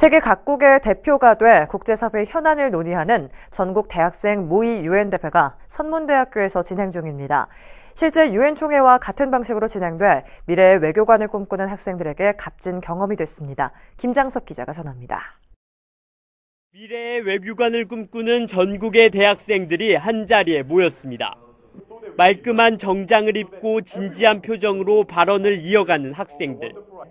세계 각국의 대표가 돼 국제사회 현안을 논의하는 전국 대학생 모의 유엔 대회가 선문대학교에서 진행 중입니다. 실제 유엔 총회와 같은 방식으로 진행돼 미래의 외교관을 꿈꾸는 학생들에게 값진 경험이 됐습니다. 김장석 기자가 전합니다. 미래의 외교관을 꿈꾸는 전국의 대학생들이 한자리에 모였습니다. 말끔한 정장을 입고 진지한 표정으로 발언을 이어가는 학생들.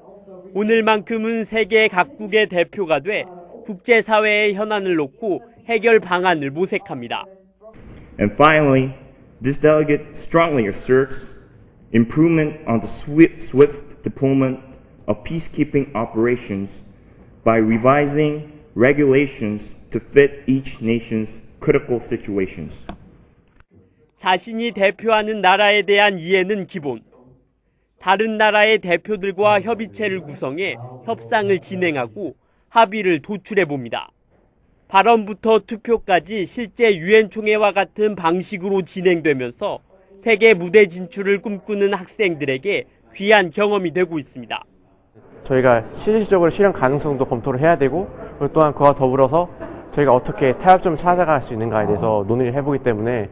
오늘만큼은 세계 각국의 대표가 돼 국제사회의 현안을 놓고 해결 방안을 모색합니다. And finally, this delegate strongly asserts improvement on the swift deployment of peacekeeping operations by revising regulations to fit each nation's critical situations. 자신이 대표하는 나라에 대한 이해는 기본. 다른 나라의 대표들과 협의체를 구성해 협상을 진행하고 합의를 도출해 봅니다. 발언부터 투표까지 실제 유엔 총회와 같은 방식으로 진행되면서 세계 무대 진출을 꿈꾸는 학생들에게 귀한 경험이 되고 있습니다. 저희가 실질적으로 실현 가능성도 검토를 해야 되고 또한 그와 더불어서 저희가 어떻게 타협점을 찾아갈 수 있는가에 대해서 논의를 해보기 때문에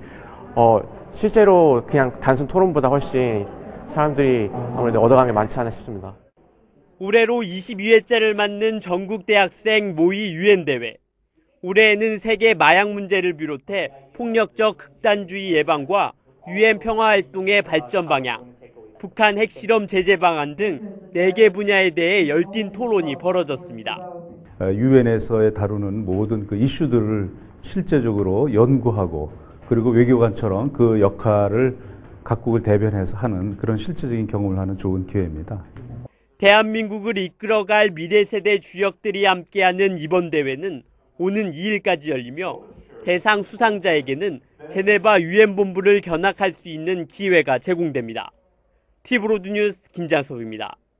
실제로 그냥 단순 토론보다 훨씬 사람들이 아무래도 얻어가는 게 많지 않나 싶습니다. 올해로 22회째를 맞는 전국 대학생 모의 유엔 대회. 올해에는 세계 마약 문제를 비롯해 폭력적 극단주의 예방과 유엔 평화 활동의 발전 방향, 북한 핵실험 제재 방안 등 4개 분야에 대해 열띤 토론이 벌어졌습니다. 유엔에서 다루는 모든 그 이슈들을 실제적으로 연구하고 그리고 외교관처럼 그 역할을 각국을 대변해서 하는 그런 실제적인 경험을 하는 좋은 기회입니다. 대한민국을 이끌어갈 미래 세대 주역들이 함께하는 이번 대회는 오는 2일까지 열리며 대상 수상자에게는 제네바 유엔 본부를 견학할 수 있는 기회가 제공됩니다. 티브로드 뉴스 김장섭입니다.